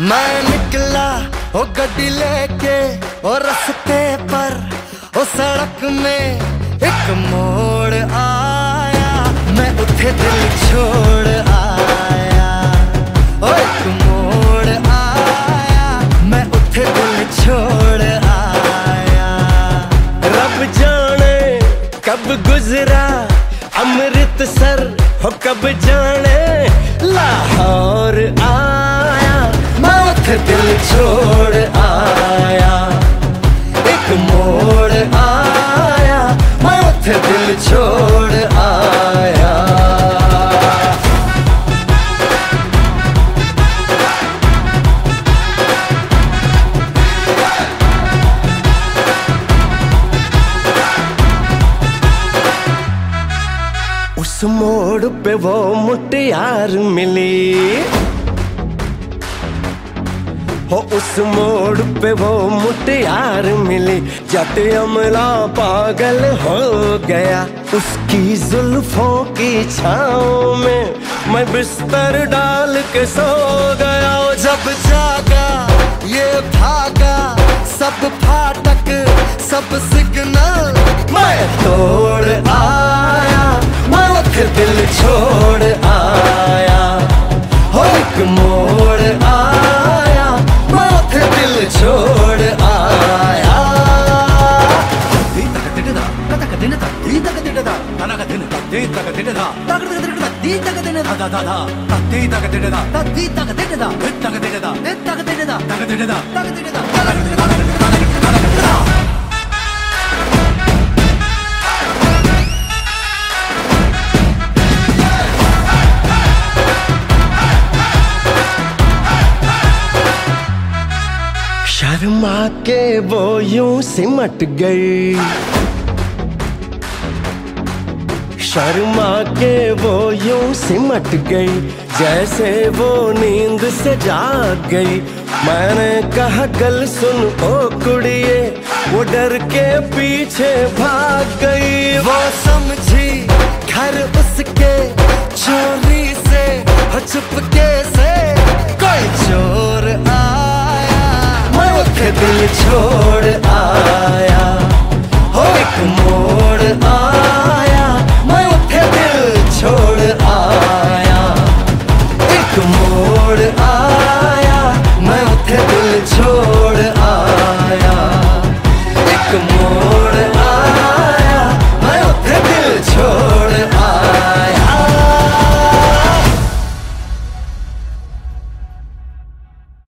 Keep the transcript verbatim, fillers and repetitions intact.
मैं निकला ओ गड्डी लेके ओ रस्ते पर ओ सड़क में एक मोड़ आया, मैं उठे दिल छोड़ आया। ओ एक मोड़ आया, मैं उठे दिल छोड़ आया। रब जाने कब गुजरा अमृतसर हो, कब जाने लाहौर आया, मैं उठे दिल छोड़ आया। एक मोड़ आया, मैं उठे दिल छोड़ आया। उस मोड़ पे वो मुटियार मिली हो, उस मोड़ पे वो मुटियार मिली। जट अमला पागल हो गया उसकी जुल्फों की छाँव में, मैं बिस्तर डाल के सो गया। जब जागा ये भागा सब फाटक सब सिग्नल मैं तोड़ आया, मैं उठे दिल छोड़ आया। हो एक मोड़ आया, मैं उठे दिल छोड़ आया। शर्मा के वो यूं सिमट गई, शर्मा के वो यूं सिमट गई, जैसे वो नींद से जाग गई। मैंने कहा गल सुन ओ कुड़िए, वो डर के पीछे भाग गई। वो समझी घर उसके चोरी से चुपके से कोई चोर आया, मैं उठे दिल छोड़ आया। हो एक मोड़ आया, मैं उठे दिल छोड़ आया। एक मोड़ आया।